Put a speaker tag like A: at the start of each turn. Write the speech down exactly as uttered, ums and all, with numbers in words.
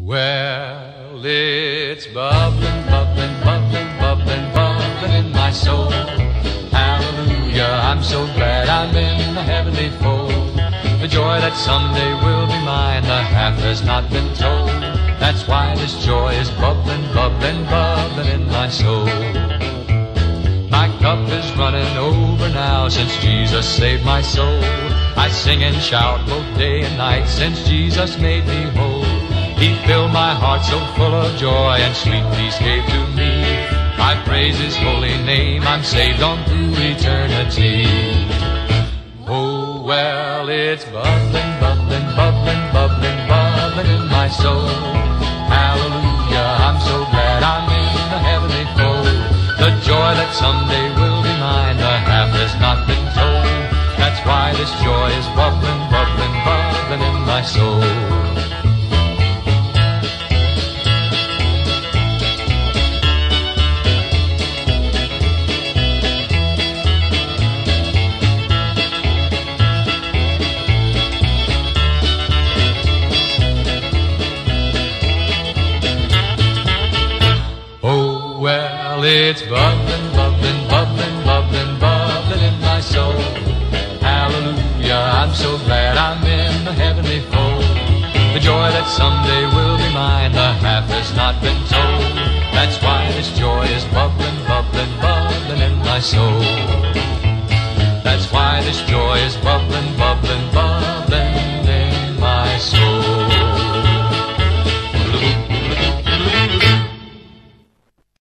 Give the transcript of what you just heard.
A: Well, it's bubbling, bubbling, bubbling, bubbling, bubbling in my soul. Hallelujah, I'm so glad I'm in the heavenly fold. The joy that someday will be mine, the half has not been told. That's why this joy is bubbling, bubbling, bubbling in my soul. My cup is running over now since Jesus saved my soul. I sing and shout both day and night since Jesus made me whole. He filled my heart so full of joy and sweet peace gave to me. I praise His holy name, I'm saved on through eternity. Oh, well, it's bubbling, bubbling, bubbling, bubbling, bubbling in my soul. Hallelujah, I'm so glad I'm in the heavenly fold. The joy that someday will be mine, the half has not been told. That's why this joy is bubbling, bubbling, bubbling in my soul. Well, it's bubbling, bubbling, bubbling, bubbling, bubbling in my soul. Hallelujah, I'm so glad I'm in the heavenly fold. The joy that someday will be mine, the half has not been told. That's why this joy is bubbling, bubbling, bubbling in my soul. That's why this joy is bubbling, bubbling, bubbling.